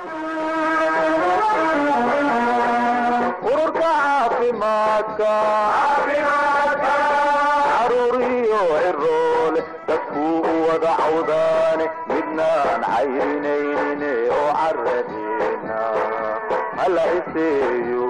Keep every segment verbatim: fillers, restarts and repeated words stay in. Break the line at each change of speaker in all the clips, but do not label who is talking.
ururka caafimaadka caruuriyo ciroole dadkuu u wada cawdaane midnaan cayrinaynin oo caradeena hala iseeyo.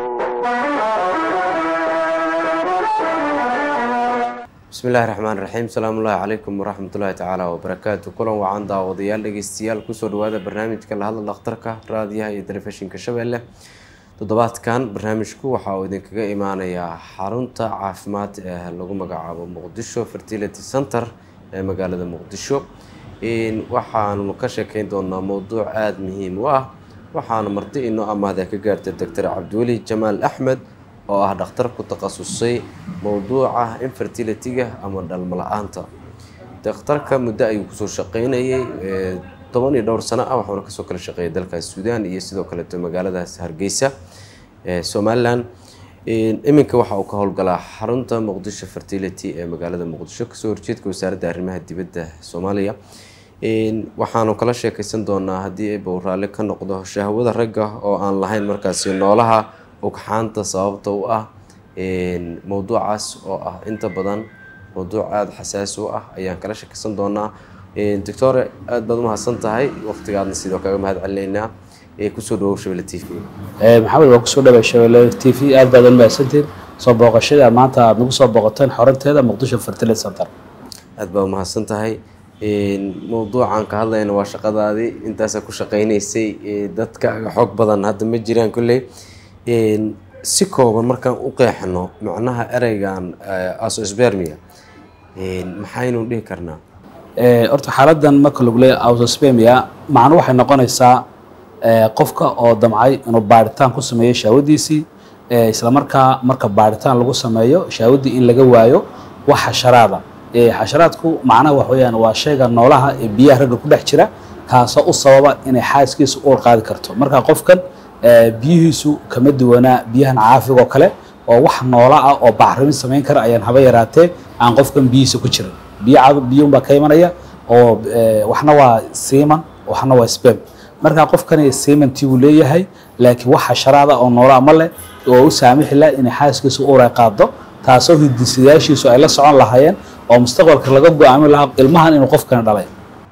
بسم الله الرحمن الرحيم. السلام الله عليكم ورحمة الله تعالى وبركاته. كلهم وعن داوديال دغيستيال كسو دواده برنامجka la hadla dhakhtarka raadiyaha iyo telefishinka Shabeelle. Toddobaadkan barnaamijku waxa uu idinkaga imaanayaa xarunta caafimaad ee lagu magacaabo Muqdisho Fertility Center ee magaalada Muqdisho. in waxaanu ka sheekeyn doonaa mowduuc aad muhiim u ah. waxaanu marti inoo amaahda ka gaartay Doctor Cabdiweli Jamaal Axmed oo ah dhakhtar ku takhasusay mowduuca infertility-ga ama dhalmo la'aanta. dhakhtarka muddo ayuu ku soo shaqeynayay toban iyo dhowr sano ah, waxaana ka soo kala shaqeeyay dalka Suudaan iyo sidoo kale magaalada Hargeysa ee Somaliland. iminka waxa uu ka howlgalaa xarunta Muqdisho Fertility ee magaalada Muqdisho kasoo horjeedka wasaaradda arrimaha dibadda Soomaaliya. waxaanu kala sheekaysan doonaa haddii ay bowraale ka noqdo shahwada ragga oo aan lahayn markaasi noolaha ugxaanta sababta u ah mowduucaas oo ah inta badan mowduuc aad xasaasi u ah ayaan kala sheekaysan doonaa. doctor aad baad u mahadsan tahay waqtigaadna sidoo kaga mahad celineynaa ee kusoo dhawow Shabeelle T V.
ee maxamed waa kusoo dhawaad Shabeelle T V aad baad u mahadsantiin soo booqashada maanta aad nagu soo booqateen xarunteeda Muqdisho Fertility Center.
aad baad u mahadsan tahay. mowduucan ka hadlayna waa shaqadaadii intaas ku shaqeynaysay dadka xog badan hadda ma jiraan kulley. si kooban markaan u qeexno macnaha ereygan azoospermia maxaynu dhihi karnaa?
ee horta xaaladdan marka lagu leeyahay azoospermia macna waxay noqonaysaa qofka oo damcay inuu baaritaan ku sameeyo shahwadiisii isla markaa marka baaritaan lagu sameeyo shahwadii in laga waayo wax xasharaada. ee xasharaadku macnaha wax weeyaan waa shayga noolaha ee biyaha ragga ku dhex jira kaasoo u sababa inay xaaskiisa uur qaadi karto. marka qofkan biyihiisu kama duwanaa biyahan caafiga oo kale oo wax noola ah oo bacrimin sameyn kara ayaan haba yaraatee aan qofkan biyihiisa ku jirin. biyo biyuun baa ka imanaya oo waxna waa semen waxna waa sperm. marka qofkan sementii uu leeyahay laakiin wax xasharaada oo noola ma leh oo u saamixi la in xaaskiisa uur ay qaado taasoo hidisiyaashiisu ay la socon lahaayeen oo mustaqbalka laga go'aamin lahaa ilmahan inuu qofkan dhalay.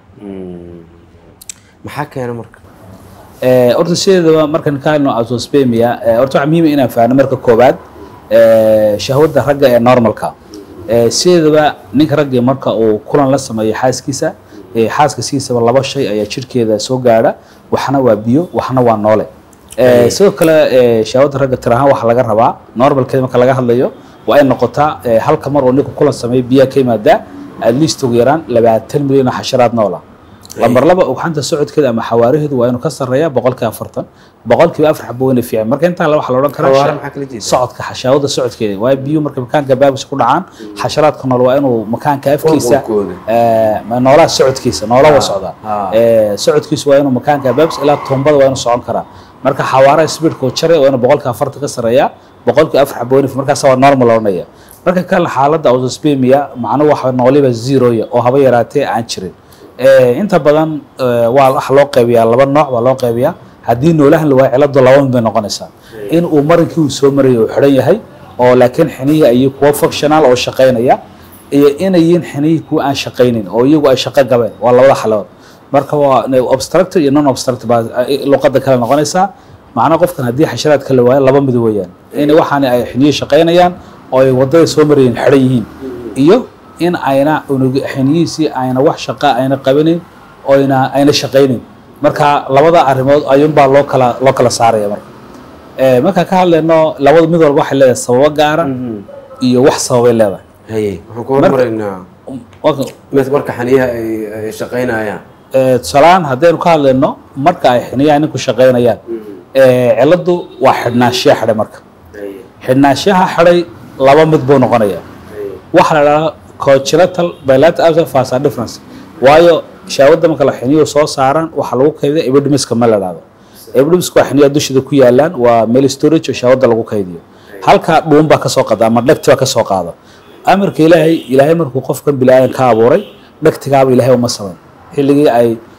maxaa keena marka?
ee horta sideedaba markaan ka hadlayno azoospermia horta waxa muhiim ah inaan faahno marka koobaad ee shahwada ragga ee normalka. ee sideedaba ninka ragga marka uu kulan la sameeyo xaaskiisa ee xaaskiisa laba shay ayaa jirkeeda soo gaara, waxna waa biyo waxna waa noole. ee sidoo kale ee shahwada ragga tirahan waxa laga rabaa normalkeeda marka laga hadlayo waa ay noqotaa halka mar oo ninka kulan sameeyo biyo ka yimaada at least ugu yaraan labaatan milyan xasharaad noola. lambar laba ugxanta socodkeeda ama xawaaraheedu waa inuu ka sareeyaa boqolkiiba afartan boqolkiiba afar xabo weyn fiican. marka inta waxa la oran karaa socodka xashawada socodkeeda waa biyo marka makaanka baabis ku dhacaan xasharaadka nool waa inuu makaanka afkiisa ee noolaha socodkiisa noolaha socda ee socodkiisa waa inuu makaanka baabis ilaa tombada waa inuu socon karaa. marka xawaaraha speedku jare waa inuu boqolkiiba afartan ka sareeyaa boqolkiiba afar xabo weyn markaas waa normal oranaya. marka kala xaaladda azoospermia macnaheedu waxa nooliba zero oo haba yaraatee aan jirin. ee inta badan waa wax loo qaybiyaa laba nooc waa loo qaybiyaa. haddii noolahan la waa cilado laba mid noqonaysaa in uu marinkii uu soo marayo uu xiran yahay oo laakiin xinihi ay kuwa functional oo shaqeynaya iyo inayin xinihi kuwa aan shaqeynin oo iyagu ay shaqo gabeen waa labada xalood. marka waa obstructive iyo non obstructive luqadda kale noqonaysaa. macnaha qofkan haddii xasharaad kala waayo laba mid weeyaan in waxaan ay xinihi shaqeynayaan oo ay wadada soo marayeen xiran yihiin iyo in ayna xinihiisii ayna wax shaqo ayna qabanin oo ayna ayna shaqeynin. marka labada arrimood ayuun baa loo kala loo kala saaraya. marka ee marka ka hadlayno labada mid walba waxa leedahay sabab gaar ah iyo wax sababay leedahay.
haye waxaan ku hormaraynaa marka xiniyaha ay shaqeynayaan.
ee salaan haddaynu ka hadlayno marka ay xiniyaha ninku shaqeynayaan ee ciladu waa xidhnaanshiya xidhay. marka xidhnaanshiyaha xidhay laba mid buu noqonayaa. waxa la yiraahdaa congenital bilateral fasa difference waayo shahwada marka la xiniyo soo saaran waxa lagu kaydiyo epidermiska ma la yiraahdo. epidermiska waa xiniya dushida ku yaalaan waa meel storage oo shahwada lagu kaydiyo. halka dhuun baa ka soo qaada ama dhagti baa ka soo qaada. amarka ilaahay ilaahay markuu qofkan bilaadan ka abuuray dhagtigaaba ilaahay uma sameyn xilligii ay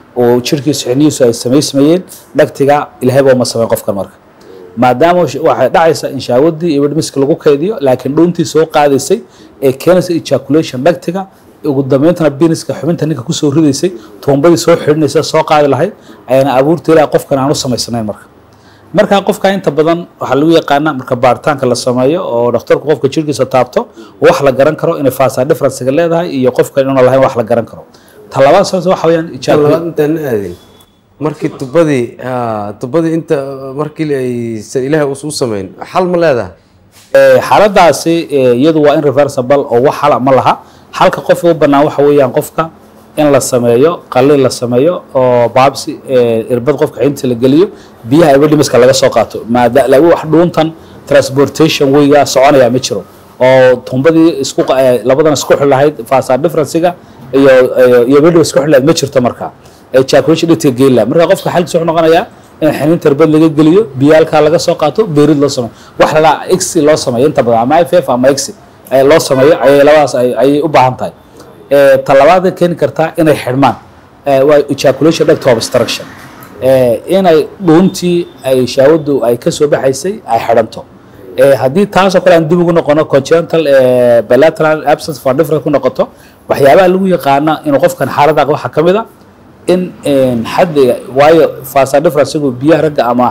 oo jirkiisa xiniisu ay samaysmayeen dhagtiga ilaahay baa ma sameyn qofkan marka maadaama waxay dhacaysa in shaawadii iyo dhimiska lagu kaydiyo laakiin dhuuntii soo qaadaysay ee keenaysa ejaculation dhagtiga ugu dambeynta biniska xubinta ninka ku soo ridaysay tuumbadii soo xidhnaysa soo qaadi lahayd ayna abuurtay ilaa qofkan aan u samaysanayn marka marka qofka inta badan waxa lagu yaqaana marka baaritaanka la sameeyo oo dhakhtarku qofka jirkiisa taabto wax la garan karo in faasa difference leedahay iyo qofka inuu lahayn wax la garan karo talabaad sababta waxa weeyaan
ejaculation intaan aadin markii tubadii tubadii inta markii ay ilaahay u sameyn xal ma leedahay
ee xaaladaasi iyadu waa in reversible oo wax xal ma laha halka qof u banaan waxa weeyaan qofka in la sameeyo qalliin la sameeyo oo baabsi irbad qofka inta la geliyo biyaha ay dhimiska laga soo qaato maada lagu wax dhuuntan transportation wayga soconaya ma jiro oo tumbadii isku labadan isku xilahayd faasa difference-ga iyo iyo video isku xilahayd ma jirto marka ejaculation dhigta geela marka qofka xal soo noqonaya in xiniin irbad laga geliyo biyaalka laga soo qaato beerid loo sameeyo wax la x loo sameeyo inta badan ama f f ama x ay loo sameeyo ay labadaas ay u baahan tahay ee talabaad keeni karta inay xirmaan ee waa ejaculation duct obstruction ee inay dhuuntii ay shaawadu ay ka soo baxaysay ay xiranto ee hadii taas oo kale aan dib ugu noqono congenital ee bilateral absence for difference ku noqoto waxyaabaha lagu yaqaan in qofkan xaaladda waxa kamid ah in xaddiga waayo faasa difference-gu biyaha ragga ama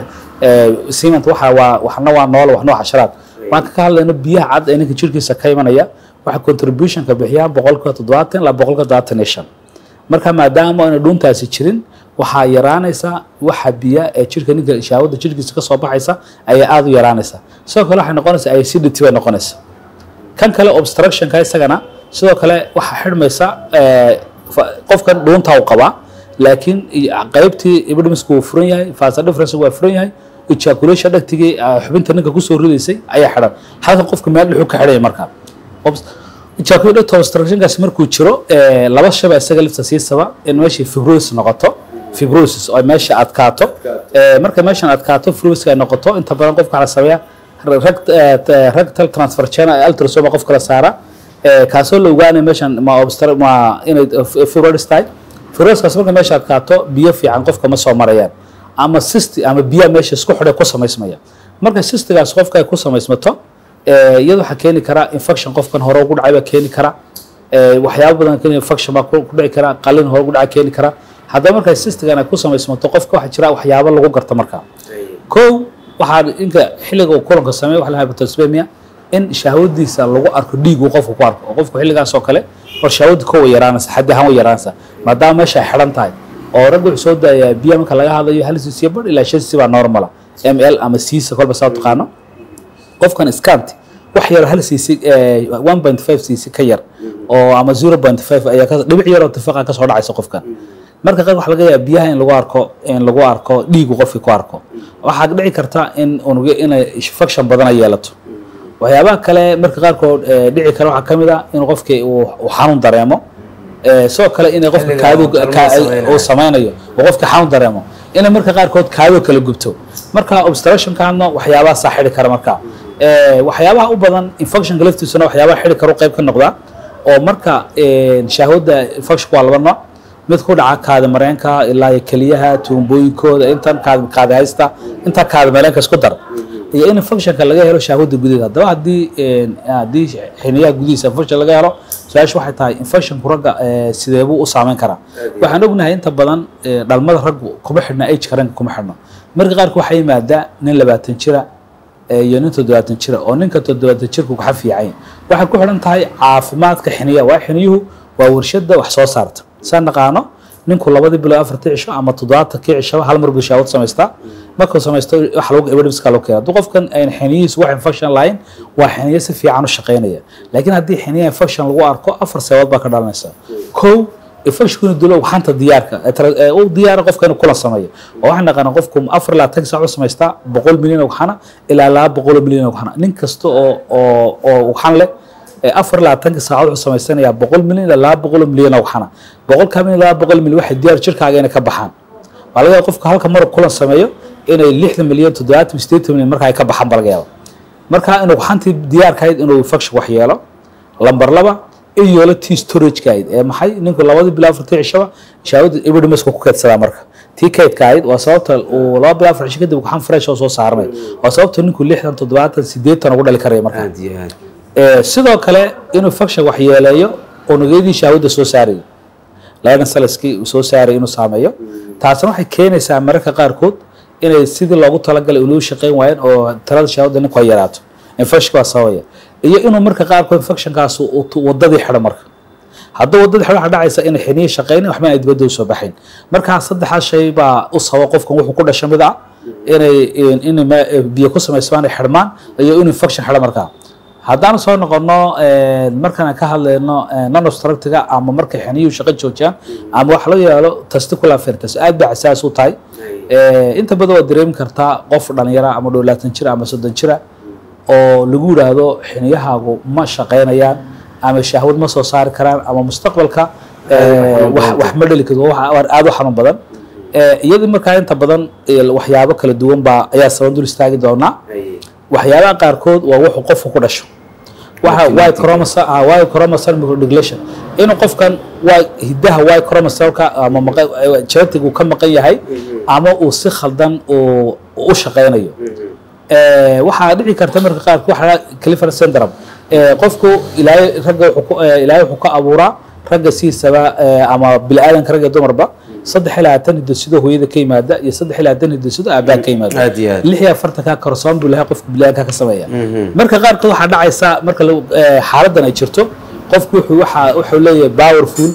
ee cement waxa waa waxna waa nool waxna waa xasharaad waan ka hadlayno biyaha cad ee ninka jirkiisa ka imanaya waxa contribution ka bixiya boqolkiiba toddobaatan ilaa boqolkiiba toddobaatan iyo shan marka maadaama aan dhuuntaasi jirin waxa yaraanaysa waxa biya ee jirka ninka shaawada jirkiisa ka soo baxaysa ay aad u yaraanaysa sidoo kale waxa noqonaysa acidity way noqonaysa kan kale obstruction ka isagana sidoo kale waxa xirmaysa ee qofkan dhuunta uu qaba laakiin qaybtii ibadmisku uu furan yahay faasa difference waa furan yahay ejaculation dhagtigii xubinta ninka ku soo ridaysay ayaa xiran halka qofka meel dhuxu ka xidhay marka ejaculation obstruction gaas markuu jiro ee laba shaba isaga lifta siisaba in meeshii fibrosis noqoto fibrosis oo meesha adkaato ee marka meeshan adkaato fibrosis ay noqoto inta badan qofka la sameeya rectal transfer channel ultrasound qofka la saara ee kaasoo la ogaanay meeshan ma obstruct ma inay fibrosis tahay fibrosis kaas marka meesha adkaato biyo fiican qofka ma soo marayaan ama cyst ama biyo meesha isku xidhay ku sameysmaya marka cystigaas qofka ay ku sameysmato ee iyadoo waxa keeni kara infection qofkan hore ugu dhacay ba keeni kara ee waxyaabo badan keeni infection ba ku dhici kara qalin hore ugu dhacay keeni kara haddaba marka cystigan ay ku sameysmato qofka waxa jira waxyaabo lagu garto marka koow waxa inka xilliga uu kulanka sameeyo waxa la hypotospermia in shahwadiisa lagu arko dhiig uu qofku ku arko oo qofku xilligaas oo kale war shahwadu ka yaraanaysa xaddi ahaan way yaraanaysa maadaama meesha xiran tahay oo raggu soo daaya biyo marka laga hadlayo hal cc bar ilaa shan cc baa normal ml ama cc kolba soo taqaano qofkan iskanti wax yar hal cc one point five cc ka yar oo ama zero point five ayaa ka dhibic yar oo tafaqa ka soo dhacaysa qofkan marka qaar wax laga yaabaa biyaha in lagu arko in lagu arko dhiig qofka ku arko waxa dhici karta in unuga in infection badan ay yeelato waxyaabaha kale marka qaar kood dhici kara waxa kamid ah in qofka uu xanuun dareemo ee soo kale in qofka kaado uu sameeyo oo qofka xanuun dareemo in marka qaar kood kaado kala gubto marka obstruction kaana waxyaabaha saaxiri kara marka ee waxyaabaha u badan infection galaftiisuna waxyaabaha xiri karo qayb ka noqda oo marka ee shahwada infection waa laba nooc mid ku dhaca kaada mareenka ilaa kaliyaha tuumbooyinkooda intan kaada kaada haysta inta kaada mareenka isku dar iyo in infectionka laga helo shahwada gudaheeda hadaba hadii hadii xiniyaha gudihiisa infection laga helo su'aashu waxay tahay infection kuraga sidee buu u saameyn karaa waxaan ognahay inta badan dhalmada raggu kuma xidhna age karanka kuma xidhno marka qaar ku waxay yimaada nin labaatan jira iyo nin toddobaatan jira oo ninka toddobaatan jirku ka fiican waxay ku xidhan tahay caafimaadka xiniyaha waa xiniyuhu waa warshada wax soo saarta san naqaano ninku labadii bilo afartii cisho ama toddobaatan kii cisho hal mar buu shahwad sameystaa markuu sameysto wax lagu evidence ka loo keenay dad qofkan ay xiniyihiisu wax infection line waa xiniye si fiican u shaqeynaya laakiin haddii xiniye infection lagu arko afar sababood baa ka dhalanaysa kow infection dulo waxanta diyaarka oo diyaar qofkan kula sameeyo oo waxaan naqaan qofku afar ilaa tan saac u sameystaa boqol milyan waxana ilaa laba boqol milyan waxana nin kasta oo oo oo waxan leh afar ilaa tan saac u sameysanaya boqol milyan ilaa laba boqol milyan waxana boqol ka milyan laba boqol milyan waxa diyaar jirkaaga inay ka baxaan walaga qofka halka mar kula sameeyo inay lixdan milyan toddobaatan sideetan milyan marka ay ka baxaan balga yaabo marka inuu waxantii diyaarkayd inuu infection wax yeelo lambar laba in yoola tii storage-ka ahayd ee maxay ninku labadii bilaa afartii cishaba shaawada epidermiska ku kaydsadaa marka tii kaydka ahayd waa sababta uu laba bilaa afar cisho kadib waxaan fresh oo soo saarnay waa sababta ninku lixdan toddobaatan sideetan ugu dhali karaya marka sidoo kale inuu faction wax yeeleeyo unugyadii shaawada soo saarayo laana salaskii uu soo saaray inuu saameeyo taasna waxay keenaysaa mararka qaarkood inay sidii loogu talagalay inuu shaqeyn waayeen oo tirada shaawada ninku ay yaraato infection waa sababaya iyo inuu marka qaarkood infectionkaas wadadii xidho marka hadduu wadadii xidho waxa dhacaysa inay xiniyo shaqeynin waxba ay dibadda u soo baxayn marka saddexaas shay baa u sababa qofkan wuxuu ku dhashay mid ah inay inay biyo ku samaysmaan ay xidhmaan iyo inuu infection xidho marka haddaan soo noqono markaan ka hadlayno non-obstructiga ama markay xiniyuhu shaqo joojiyaan ama wax loo yeelo testicular fertus aad bay xasaas u tahay inta badan waa dareemi kartaa qof dhalinyara ama dhowlaatan jira ama soddon jira oo lagu yiraahdo xiniyahaagu ma shaqeynayaan ama shahwad ma soo saari karaan ama mustaqbalka wax ma dhali karo wax aad u xanuun badan iyadii markaa inta badan waxyaabo kala duwan baa ayaa sabab dul istaagi doonaa waxyaabaha qaarkood waa wuxuu qofku ku dhasho waxa y chromosome y chromosome microdeletion inuu qofkan waa hidaha y chromosome-ka ama genetic uu ka maqan yahay ama uu si khaldan uu u shaqeynayo waxaa dhici karta marka qaarkood waxa Klinefelter syndrome qofku ilaahay ragga wuxuu ilaahay wuxuu ka abuuraa ragga siisaba ama bilaadanka ragga dumarba saddex ilaa tan hiddo hooyada ka yimaada iyo saddex ilaa tan hiddo aabaa ka yimaada lix iyo afartan ka korsoon buu lahaa qofku bilaadanka ka sameeya marka qaarkood waxa dhacaysa marka xaaladan ay jirto qofku wuxuu waxa wuxuu leeyahay powerful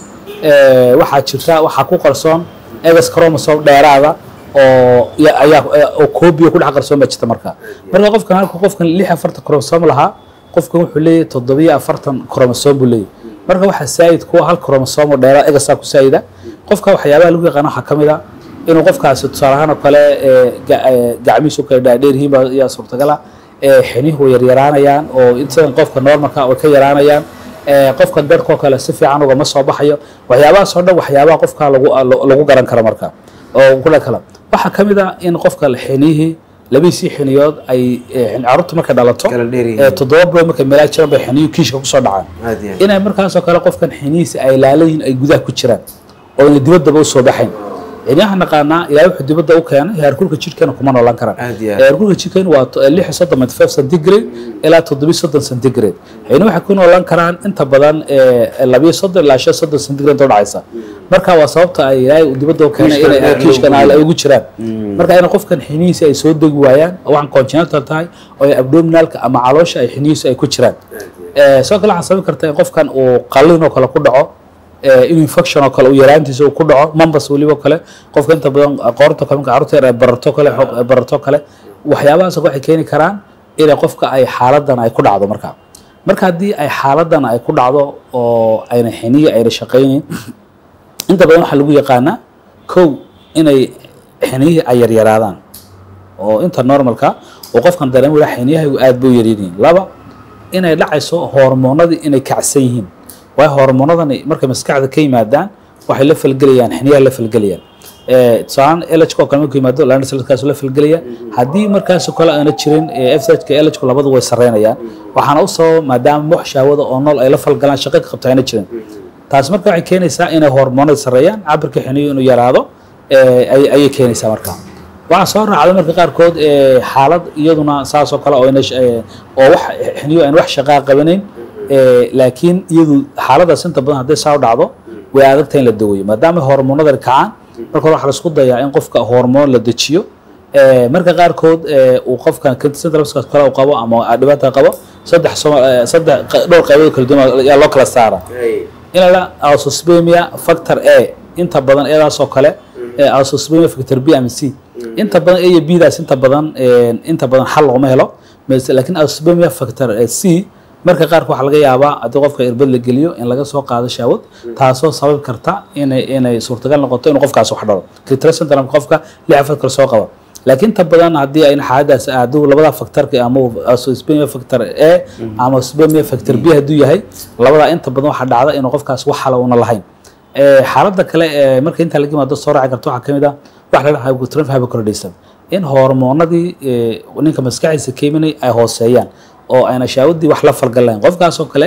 waxa jirta waxa ku qarsoon X chromosome dheeraada oo ayaa oo koobiyo ku dhax qarsoon ma jirta marka marka qofkan halka qofkan lix iyo afartan chromosome lahaa qofkan wuxuu leeyahay toddoba iyo afartan chromosome buu leeyahay marka waxa saayid ku hal chromosome dheeraad X ku saayida qofka waxyaabaha lagu yaqaan waxa kamid ah inuu qofkaasi tusaale ahaan kale gacmihiisu ka dhaadheer yihiin ayaa suurtagal ah xinihu yar yaraanayaan oo inta qofka normalka oo ka yaraanayaan qofka darko kale si fiican uga ma soo baxayo waxyaabaha soo dhan waxyaabaha qofka lagu lagu garan karo marka oo kula kala waxa kamid ah in qofka xinihi labisi xiniyood ay carruurta marka dhalato toddoba bro marka meelaha jiraan bay xiniyo kiishka ku soo dhacaan inay markaas oo kale qofkan xinihiisa ay laalayn ay gudaha ku jiraan oo in dibadda u soo baxayn inaha naqaana ilaahay wuxuu dibadda u keenay heerkulka jirkeena kuma noolaan karaan heerkulka jirkeena waa lix iyo soddon point five centigrade ilaa toddoba iyo soddon centigrade ayna waxa ku noolaan karaan inta badan laba iyo soddon ilaa shan iyo soddon centigrade oo dhacaysa marka waa sababta ay ilaahay dibadda u keenay inay kiishkana ay ugu jiraan marka in qofkan xinihiisa ay soo degi waayaan waxaan congenital tahay oo abdominalka ama caloosha ay xinihiisa ay ku jiraan soo kale waxaan sababi kartaa in qofkan uu qalliin oo kale ku dhaco in infection oo kale uu yaraantiisa uu ku dhaco mambas waliba kale qofka inta badan qoorta kale carruurta ay barato kale barato kale waxyaabahaas waxay keeni karaan in qofka ay xaaladan ay ku dhacdo marka marka hadii ay xaaladan ay ku dhacdo oo ayna xiniyo ayna shaqeynin inta badan waxa lagu yaqaanaa kow inay xiniyo ay yar yaraadaan oo inta normalka oo qofkan dareemo waxa xiniyaha aad buu yaryihiin laba inay dhacayso hormoonadii inay kacsan yihiin way hormoonadani marka maskaxda ka yimaadaan waxay la falgalayaan xiniyaha la falgalayaan ee saan LH ko kale ku yimaado laana salkaas la falgalaya hadii markaas kale aan jirin F S H ka LH ko labadu way sareynayaan waxaana u soo maadaama wax shaawada oo nool ay la falgalaan shaqo ka qabtayna jirin taas marka waxay keenaysaa inay hormoonada sareeyaan cabirka xiniyo inuu yaraado ee ay ay keenaysaa marka waxa soo raacda marka qaarkood ee xaalad iyaduna saas oo kale oo inay oo wax xiniyo aan wax shaqo qabaneyn ee laakiin iyadu xaaladaas inta badan haday soo dhacdo way adagtahay in la daweeyo maadaama hormoonada kacaan marka waxa la isku dayaa in qofka hormoon la dejiyo ee marka qaarkood ee uu qofka syndrome-kaas kale uu qabo ama dhibaato qabo saddex saddex dhowr qaybood kala duwan ayaa loo kala saaraa in la azoospermia factor A inta badan eedaas oo kale ee azoospermia factor B ama C inta badan A iyo B daas inta badan ee inta badan xal looma helo laakiin azoospermia factor C marka qaar waxa laga yaabaa hadii qofka irbad la geliyo in laga soo qaado shaawad taasoo sabab karta inay inay suurtagal noqoto in qofkaas wax dhalo Klinefelter syndrome qofka lix afar kala soo qabo laakiin inta badan hadii ay xaaladaas aadu labada factorka ama azoospermia factor A ama azoospermia factor B haduu yahay labada inta badan waxa dhacda in qofkaas wax xal una lahayn ee xaaladda kale ee marka inta laga yimaado soo raaci karto waxa kamid ah wax la dhahayo hypotension hypercortisolism in hormoonadii ninka maskaxdiisa keeminay ay hooseeyaan oo ayna shaawadii wax la falgalaan qofkaas oo kale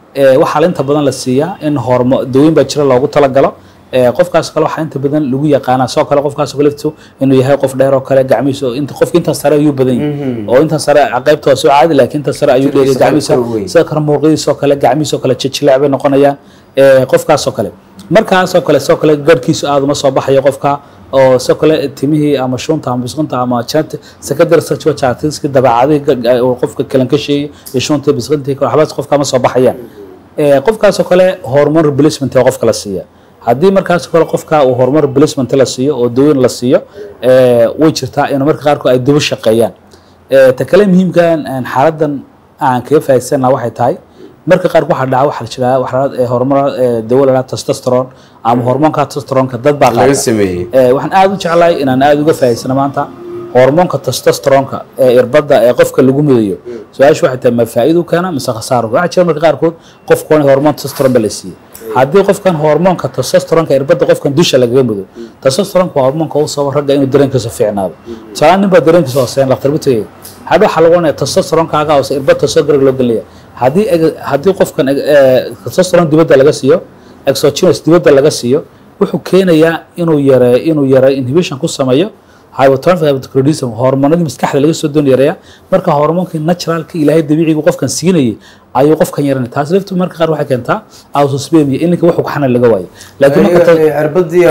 waxaa inta badan la siiyaa in hormo dawooyin baa jira loogu talagalo qofkaas kale waxaa inta badan lagu yaqaanaa soo kale qofkaas kale laftu inuu yahay qof dheer oo kale gacmihiisa inta qofka inta sare ayuu badan yahay oo inta sare qaybta soo caadi laakiin inta sare ayuu dheer gacmihiisa sida kar muuqiisa oo kale gacmihiisa oo kale jijilacbay noqonayaan qofkaas oo kale markaas oo kale soo kale garkiisu aad uma soo baxayo qofka oo soo kale timihii ama shunta ama bisqinta ama jant secondary sexual characteristics dabeecadaha qofka kale ka sheeyay iyo shunta bisqinta waxbaas qofka ma soo baxayaan qofkaas oo kale hormone replacement ee qofka la siiya haddii markaas kale qofka uu hormone replacement la siiyo oo dawooyin la siiyo way jirtaa in marka qaarkood ay daba shaqeeyaan ta kale muhiimka aan xaaladan aan kaga faa'iideysana waxay tahay marka qaar waxa dhaca waxa jira waxa hormone dawlada testosterone ama hormoonka testosterone-ka dad baa laga sameeyay waxaan aad u jeclahay inaan aad uga faa'iideysano maanta hormoonka testosterone-ka ee irbada ee qofka lagu midayo su'aashu waxay tahay ma faa'iido kana mise khasaaro waxa jira marka qaarkood qofku inuu hormoon testosterone la siiyo haddii qofkan hormoonka testosterone-ka irbada qofkan dusha lagaga mido testosterone-ka waa hormoonka uu soo ragga inuu dareenkiisa fiicnaado taan ninba dareenkiisa hooseyn laqtar bitay hadda waxa lagu leeyahay testosterone-kaaga oo irbada testosterone loo galiya haddii haddii qofkan testosterone dibadda laga siiyo exogenous dibadda laga siiyo wuxuu keenayaa inuu yareeyo inuu yareeyo inhibition ku sameeyo hypertrophic hyperthyroidism hormoonada maskaxda laga soo doon yareeya marka hormoonka naturalka ilaahay dabiiciga qofkan siinayay ayuu qofkan yaranay taas laftu marka qaar waxay keentaa autospermia inka wuxuu ku xanaan laga waayo laakiin marka irbadii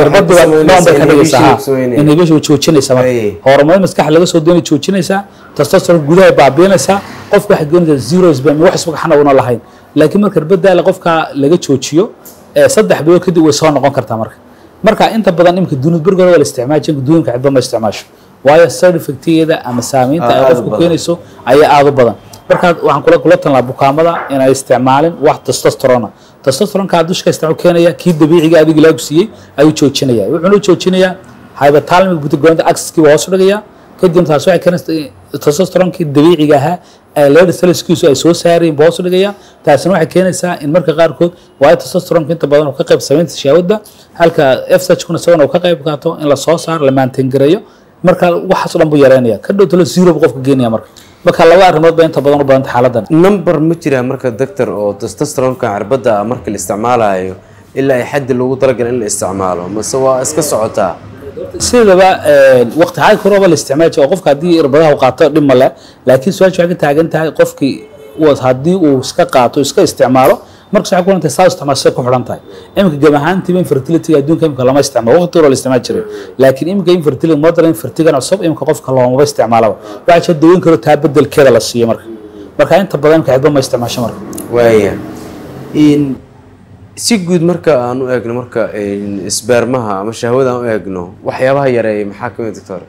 inhibition joojinaysa hormoonada maskaxda laga soo doonay joojinaysa testosterone gudaha baabiinaysa qofka waxa goonaysa zero sperm wax isku xanaan lahayn laakiin marka irbada qofka laga joojiyo saddex bilood kadib way soo noqon kartaa marka marka inta badan imka dunid burgooda la isticmaal jinka duunka cidba ma isticmaasho waayo side effect-yada ama saameynta ay qofku keenayso ayaa aad u badan marka waxaan kula kula talnaa bukaamada inay isticmaalin wax testosterone testosterone-ka dushka isticmaal keenaya kii dabiiciga adiga lagu siiyay ayuu joojinaya wuxuu joojinayaa hypothalamic butagonda axis-kii waa hoos u dhigaya kadib taas waxay keenaysaa testosterone-kii dabiiciga ahaa leer cellskiisu ay soo saareen boos u dhigaya taasina waxay keenaysaa in marka qaarkood waa testosterone inta badan oo ka qayb sameynta shahwada halka F S H kuna sababna oo ka qayb qaato in la soo saar la maintain gareeyo marka waxaas dhan buu yareynaya ka dhow talo zero qofka geenaya marka marka laba arrimood baa inta badan u badan xaaladan
number ma jira marka doctor oo testosterone-ka cirbada marka la isticmaalayo ilaa ay xad lagu talagalay in la isticmaalo mase waa iska socotaa
sidaba waqti hal koroba la isticmaalo qofka hadii irbadaha uu qaato dhim male laakiin su'aashu waxay taagan tahay qofkii uu hadii uu iska qaato iska isticmaalo marka waxa ku leeyahay saas tamashay ku xiran tahay imka gabahaantii infertility adduunka imka lama isticmaalo waqti hore la isticmaali jiray laakiin imka infertility modern infertility cusub imka qofka looma isticmaalo waxa jira dawooyin kale taa bedelkeeda la siiyo marka marka inta badan ka cidba ma isticmaasho marka
waaya in si guud marka aan u eegno marka isbaarmaha ama shahwada aan u eegno waxyaabaha yareeyay maxaa ka mid doctor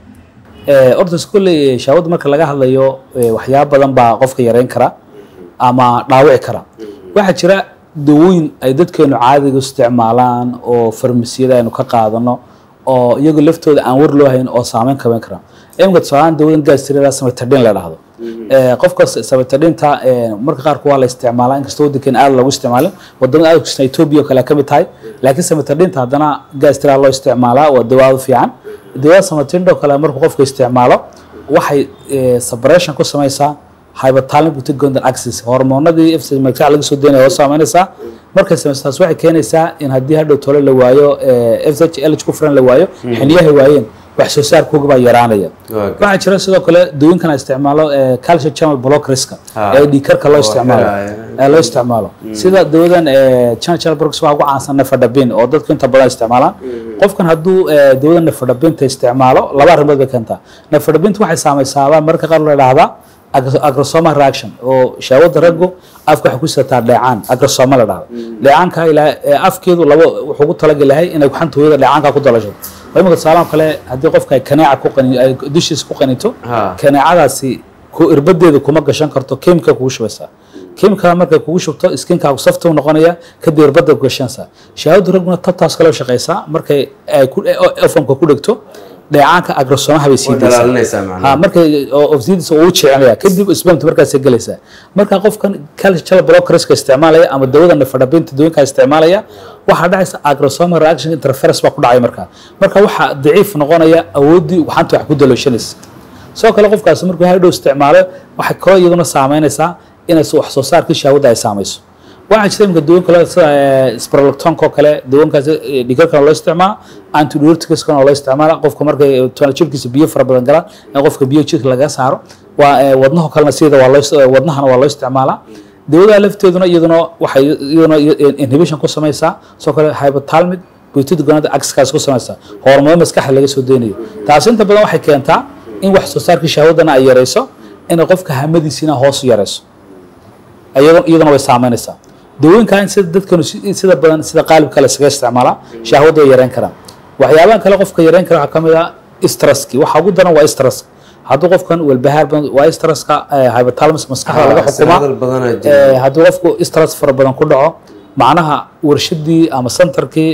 ee orda iskule shahwada marka laga hadlayo waxyaabo badan baa qofka yareyn kara ama dhaawici kara waxa jira dawooyin ay dadkeenu caadiga isticmaalaan oo farmasiyada aynu ka qaadano oo iyagu laftooda aan war loo hayn oo saameyn ka weyn kara imka saameyn dawooyin gaastirada sametadin la dhaahdo ee qofka sametadinta marka qaar waa la isticmaalaa inkastoo dadkeen aad lagu isticmaalo wadamada aad ku Ethiopia kala ka mid tahay laakiin sametadinta hadana gaastirada loo isticmaalaa waa dawo fiican dawo sametadinta kale marka qofka isticmaalo waxay separation ku samaysaa hypothalamic butagonda axis hormoonadii F S H magaca laga soo deenayo oo saameynaysa marka samaysaas waxay keenaysaa in hadii hadhow tolo la waayo F S H ku furan la waayo xiniyaha waayeen wax soo saar kuuga baa yaraanaya waxa jira sidoo kale dawooyinkan isticmaalo calcium channel blockerska ee dhiigkarka loo isticmaalo ee loo isticmaalo sida dawadan channel channel blockers waa ugu caansan nafadabin oo dadku inta badan isticmaalaan qofkan hadduu dawadan nafadabinta isticmaalo laba arrimood bay keentaa nafadabinta waxay saamaysaa marka qaar la yiraahdaa agrosoma reaction oo shahwada raggu afka waxa ku sitaa dheecaan agrosoma la dhaho dheecaanka ila afkeedu laba wuxuu ku talagalahay inay ku xantooyada dheecaanka ku dalasho imika salaam kale hadii qofka ay kanaaca ku qani ay dishes ku qanito kanaacadaasi ku irbadeeda kuma gashan karto chemical ku shubeysa chemical marka ku shubto skinka ku safto noqonaya kadib irbada ku gashansa shahwada ragguna tabtaas kale shaqeysa markay ay ku afamka ku dhigto dheecaanka agrosomaha bay sii
dalaalinaysaa macna
ha marka oxidis oo u jecelaya kadib isbaamta markaas ay galaysaa marka qofkan calcium blockers ka isticmaalaya ama dawada nafadabinta dawooyinka isticmaalaya waxa dhacaysa agrosoma reaction interference ba ku dhacay marka marka waxa daciif noqonaya awoodii waxanta wax ku dalooshanaysa soo kale qofkaas markuu hadhow isticmaalo waxa kale iyaduna saameynaysaa inay wax soo saarka shahwada ay saameyso waxaa jirta imika dawoon kale sida sprolactonka oo kale dawoonkaas dhigarkana loo isticmaala antidiurticskana loo isticmaala qofka markay jirkiisa biyo fara badan galaan in qofka biyo jirka laga saaro waa wadnaha kalena sida waa loo wadnahana waa loo isticmaalaa dawada lafteeduna iyaduna waxay iyaduna inhibition ku samaysaa soo kale hypothalamic buytida gonada axis ku samaysaa hormoon maskaxda laga soo deynayo taas inta badan waxay keentaa in wax soo saarka shahwadana ay yareyso in qofka hamadiisina hoos u yareyso ayadoo iyaduna way saameynaysaa dawooyinkan sida dadkanu sida badan sida qaalib kale isaga isticmaala shahwada yareyn karaan waxyaabaha kale qofka yareyn kara waxa kamid ah stresski waxa ugu daran waa stress hadduu qofkan walbahaar badan waa stresska hypothalamus maskaxda laga xukumaa hadduu qofku stress fara badan ku dhaco macnaha warshadii ama centerkii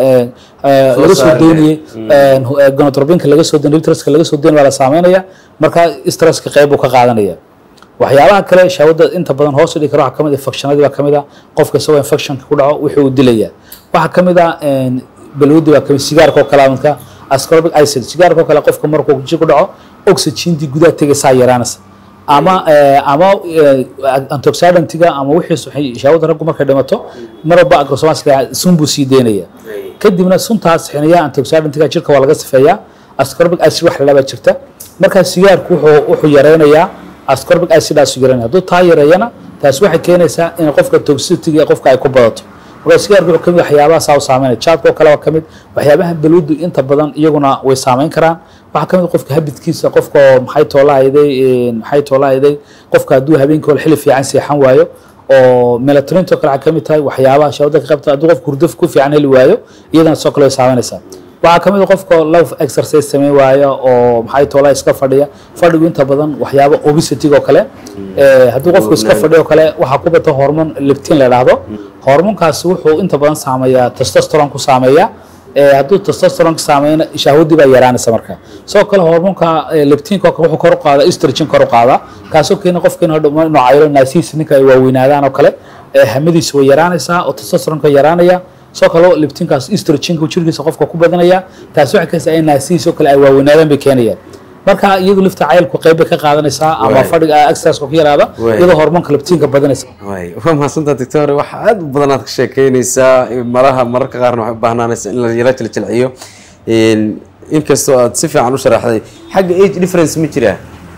laga soo deynayay gonadotropinka laga soo deynay stresska laga soo deynay waa la saameynaya marka stresska qayb uu ka qaadanaya waxyaabaha kale shahwada inta badan hoos u dhigi kara waxa kamid ah infectionadii baa kamid ah qofka isagoo infectionka ku dhaco wuxuu u dilaya waxa kamid ah balwadi baa kamid sigaarka oo kale midka ascorbic acid sigaarka oo kale qofka markuu jir ku dhaco oxygen-dii gudaha tegaysaa yaraanaysa ama ama antioxidant-iga ama wixii shahwada raggu markay dhimato marba agrosomaska sun buu sii deynaya kadibna suntaas xiniyaha antioxidant-iga jirka waa laga sifeeyaa ascorbic acid wax la baa jirta marka sigaarku wuxuu wuxuu yareynayaa ascorbic acid asu yareynaya hadduu taa yareeyana taas waxay keenaysaa in qofka toxicity qofka ay ku badato marka sigaarku wuxuu kamid waxyaabaha saa u saameynaya jaadka oo kale waa kamid waxyaabaha balwadu inta badan iyaguna way saameyn karaan waxa kamid qofka habitkiisa qofka maxay toolahayday maxay toolahayday qofka hadduu habeenkii hore xilli fiican seexan waayo oo melatonin to kale waxa kamid tahay waxyaabaha shahwada ka qabta hadduu qofku hurdaf ku fiican heli waayo iyadana soo kale way saameynaysaa waxa kamid qofka love exercise sameey waayo oo maxay toolaa iska fadhiya fadhigu inta badan waxyaabo obesity oo kale ee hadduu qofku iska fadhiyo kale waxa ku bata hormoon leptin la yiraahdo hormoonkaas wuxuu inta badan saameeyaa testosterone ku saameeya ee hadduu testosterone saameeyna shahwadii baa yaraanaysa marka soo kale hormoonka leptinka wuxuu kor u qaada estrogen kor u qaada kaasoo keena qofka inuu noocayro naasiis ninka ay waaweynaadaan oo kale ee hamadiisa way yaraanaysaa oo testosterone yaraanaya soo kale leptinkaas estrogen ku jirkiisa qofka ku badanaya taas waxa ka saay naasiis oo kale ay waaweynaadaan bay keenayaan marka iyadu lifta caylku qayb ka qaadanaysaa ama fadhiga exercise ku yaraada iyadoo hormoonka leptinka badanaysa
way waa mahadsantaa doctor waxa aad u badan aad ka sheekeynaysaa malaha mararka qaarna waxay u baahnaaneysay in la yara jilciyo in inkastoo aad si fiican u sharaxday xagga age difference ma jira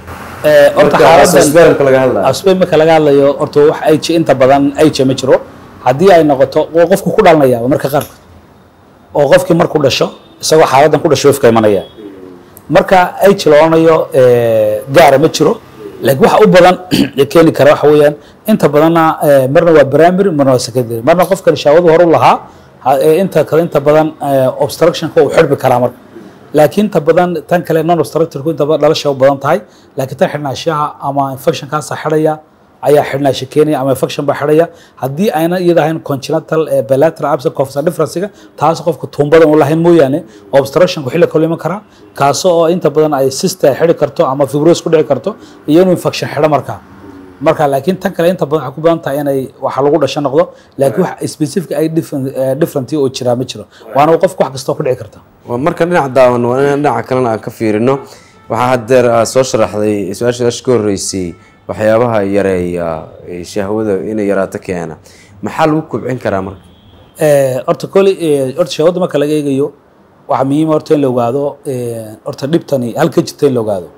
ee horta xaaladda
asbaabka laga hadlayo
asbaabka laga hadlayo horta wax age inta badan age ma jiro haddii ay noqoto qofku ku dhalanaya marka qaar oo qofkii markuu dhasho isagoo xaaladdan ku dhasho ifka imanaya marka ay jiloonayo ee gaar ma jiro laakiin waxa u badan keeni kara waxa weeyaan inta badanna marna waa primary marna waa secondary marna qofka shahwadu hor u lahaa inta kale inta badan obstruction ka uu xirbi kara marka laakiin inta badan tan kale non obstructive ku inta badan dhalasho u badan tahay laakiin tan xirnaashaha ama infection ka saxaraya ayaa xirnaasho keenaya ama infection ba xiraya haddii ayna iyada ahayn congenital bilateral abscess cofsa difference taas qofka tuumbada u lahayn mooyaane obstruction ku xilli kale iman kara kaas oo inta badan ay cyst xiri karto ama fibrosis ku dhici karto iyo infection xidha marka marka laakiin tan kale inta badan waxa ku badan tahay inay waxa lagu dhasho noqdo laakiin wax specific ay different different oo jira ma jiro waana qofku wax kasta ku dhici karta
waa marka dhinaca daawan waa in dhinaca kalena aan ka fiirino waxa hadeer soo sharaxday su'aashaas ka horeysay waxyaabaha yareeya shahwada inay yaraato keena maxaa lagu kobcin karaa marka
ee horta koli horta shahwada marka laga eegayo waxa muhiim horta in la ogaado ee horta dhibtani halka jirta in la ogaado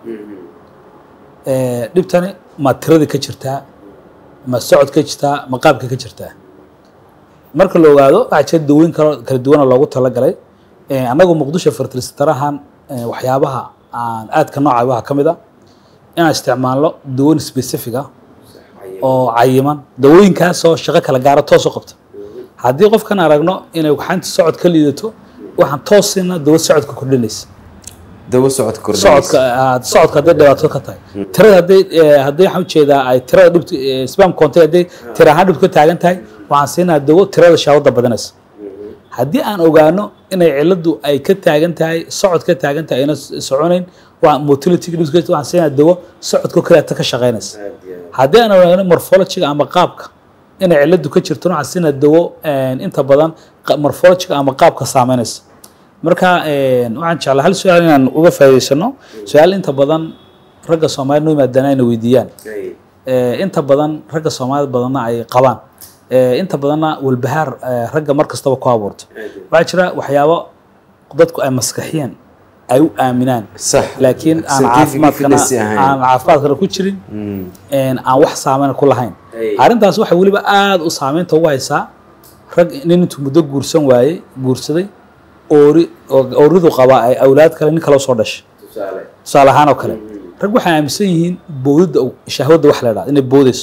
ee dhibtani ma tirada ka jirtaa ma socod ka jirtaa ma qaabka ka jirtaa marka la ogaado waxa jira dawooyin kala duwan oo loogu talagalay ee anagu muqdisho fertilizatarahan waxyaabaha aan aadka nooca waxa kamid ah inaan isticmaalno dawooyin specific ah oo cayiman dawooyinkaas oo shaqo kala gaar ah toos u qabta haddii qofkan aragno inay waxaan socod ka liidato waxaan toosina dawo socodka kordhinaysa
dawo socodka kordhinaysa
socodka socodka hadday dhibaato ka tahay tirada hadday hadday waxaan ujeedaa ay tirada dhibto spam content hadday tira ahaan dhibto ka taagan tahay waxaan siinaa dawo tirada shahwada badanaysa haddii aan ogaano inay ciladu ay ka taagan tahay socod ka taagan tahay ayna soconayn waa motility dhibka waxaan siinaa dawo socodka kale ka shaqeynaysa haddii aan ogaano morphology ama qaabka inay ciladu ka jirto waxaan siinaa dawo inta badan morphology ama qaabka saameynaysa marka waxaan jeclahay hal su'aal inaan uga faa'iideysano su'aal inta badan ragga Soomaaliyeed noo yimaadaan inay weydiiyaan ee inta badan ragga Soomaaliyeed badanna ay qabaan inta badanna walbahaar ragga mar kastaba ku abuurto waxaa jira waxyaabo dadku ay maskaxiyeen ay u aaminaan laakiin aan caafimaadkana aan caafimaadkana ku jirin aan wax saameyn ku lahayn arrintaas waxa weliba aad u saameynta ugu haysaa rag nin intuu muddo guursan waayey guursaday oori ooridu qaba ay awlaad kale nin kale soo dhashay tusaale ahaan oo kale rag waxay aaminsan yihiin boodida shahwada wax la yiraahdo inay boodayso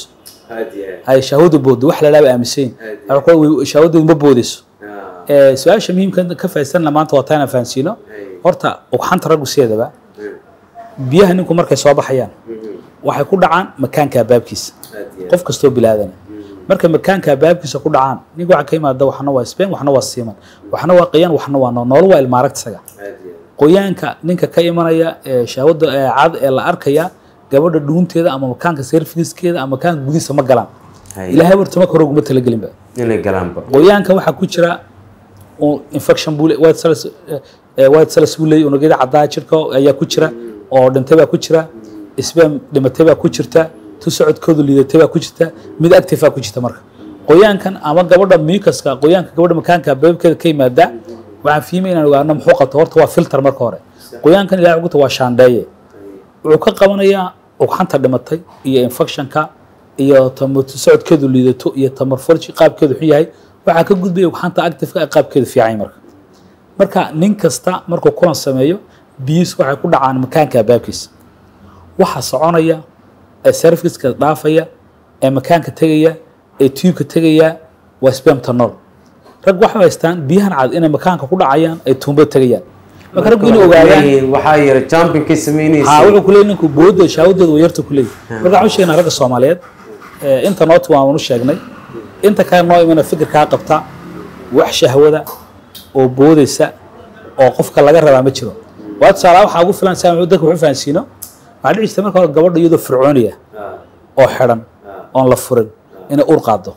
ay shahwada booddo wax la yiraahdo aaminsan yihiin shahwada ma boodayso ee su'aasha muhiimka ka faa'iideysan maanta waa taana fahansiino horta ugxanta raggu sideedaba biyaha ninku markay soo baxayaan waxay ku dhacaan makaanka baabkiisa qof kastoo bilaadana marka makaanka baabkiisa ku dhacaan ninku waxa ka yimaada waxna waa Spain waxna waa Siiman waxna waa Qiyaan waxna waa nool waa ilmaaragtaga qoyaanka ninka ka imanaya ee shahwada ee cad ee la arkaya gabadha dhuunteeda ama makaanka servicekeeda ama makaanka gudiisa ma galaan ilaahay wartama ka roguma tala gelinba
inay galaanba
qoyaanka waxa ku jira oo infection buu white cells white cells buu leeyahay unugyada caddaa jirka ayaa ku jira oo dhintay baa ku jira isbaam dhimatay baa ku jirta tu socodkoodu liidatay baa ku jirta mid active ah ku jirta marka qoyaankan ama gabadha mucuska qoyaanka gabadha makaanka baabkeeda ka yimaada waxaan fiimay inaan ogaano muxuu qabto horta waa filter marka hore qoyaankan ilaahay ugu waa shaandheeye wuxuu ka qabanayaa ugxanta dhimatay iyo infectionka iyo tamar socodkeedu liidato iyo tamar forji qaabkeedu xun yahay waxa ka gudbaya ugxanta active ka qaabkeedu fiican marka marka nin kasta markuu kulan sameeyo biis waxay ku dhacaan makaanka baabkiisa waxa soconaya ee serviceka dhaafaya ee makaanka tagaya ee tube-ka tagaya waa sperm tunnel rag waxa haystaan biyahan cad inay makaanka ku dhacayaan ay tuumba tagayaan marka rag inuu ogaadaan
waxa yar jumping ka sameynaysa
ha wuxuu kuleeyahay ninku boodo shahwadooda yarta kuleeyahay marka waxaan sheegnaa ragga Soomaaliyeed ee inta noot waan u sheegnay inta ka noo imana fikirka qabta wax shahwada oo boodaysa oo qofka laga rabaa ma jiro waad saara waxa ugu filan saamay dadku wuxuu fahansiino waxa dhigta marka hore gabadha iyadoo fircooniya oo xiran oo la furin in ur qaado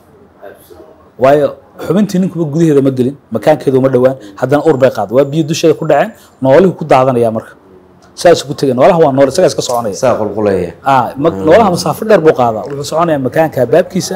waayo xubintii ninku gudaheeda ma gelin makaankeedu ma dhawaan haddana ur bay qaado waa biyo dusheeda ku dhaceen nooluhu ku daadanaya marka saas ku tagay noolaha waa nool isaga iska soconaya
saa qulqulaya
ah noolaha masaafo dheer buu qaadaa wuxuu soconaya makaanka baabkiisa